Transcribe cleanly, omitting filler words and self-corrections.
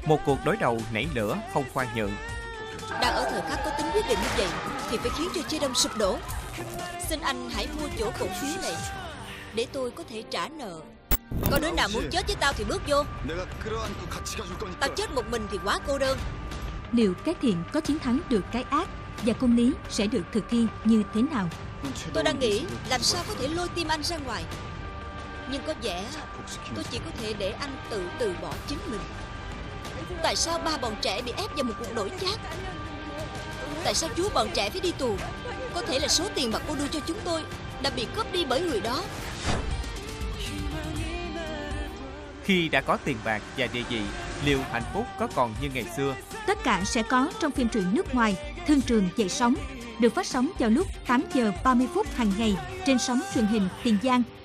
Một cuộc đối đầu nảy lửa không khoan nhượng. Đang ở thời khắc có tính quyết định như vậy thì phải khiến cho Chê Đông sụp đổ. Xin anh hãy mua chỗ cổ phiếu này để tôi có thể trả nợ. Có đứa nào muốn chết với tao thì bước vô. Tao chết một mình thì quá cô đơn. Liệu cái thiện có chiến thắng được cái ác và công lý sẽ được thực thi như thế nào? Tôi đang nghĩ làm sao có thể lôi tim anh ra ngoài. Nhưng có vẻ tôi chỉ có thể để anh từ bỏ chính mình. Tại sao ba bọn trẻ bị ép vào một cuộc đổi chác? Tại sao chú bọn trẻ phải đi tù? Có thể là số tiền mà cô đưa cho chúng tôi đã bị cướp đi bởi người đó. Khi đã có tiền bạc và địa vị, liệu hạnh phúc có còn như ngày xưa? Tất cả sẽ có trong phim truyện nước ngoài Thương trường dậy sóng, được phát sóng vào lúc 8 giờ 30 phút hàng ngày trên sóng truyền hình Tiền Giang.